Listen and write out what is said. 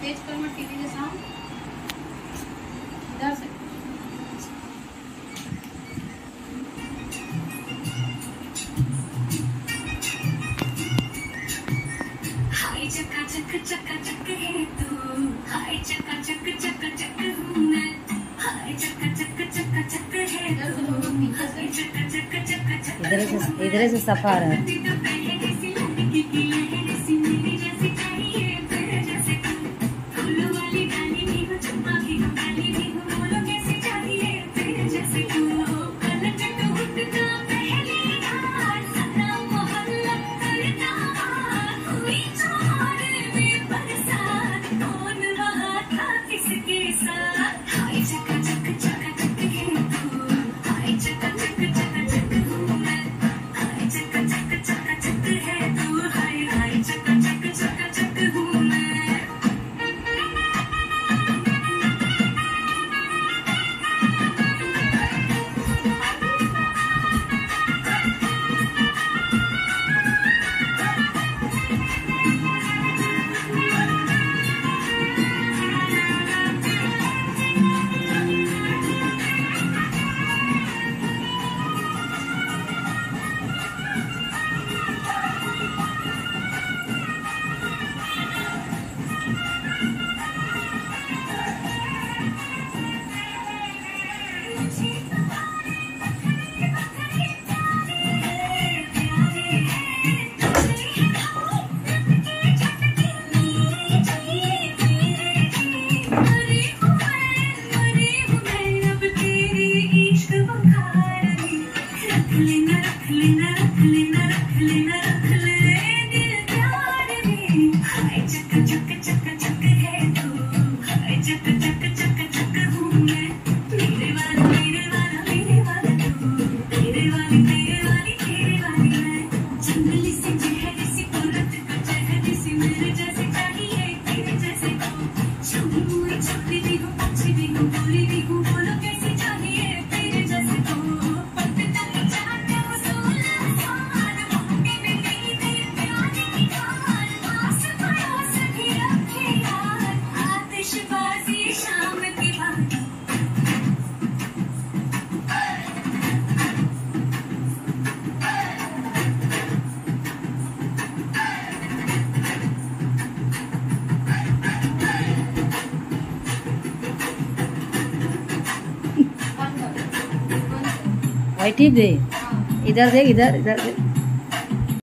तेज कर मत टीवी के साउंड इधर से। हाय चका चक चका चक है तू, हाय चका चक चका चक हूँ मैं, हाय चका चक चका चक है तू, हाय चका चक चका चक। इधर से सफा रहा है। भाई ठीक दे, इधर देख, इधर इधर देख।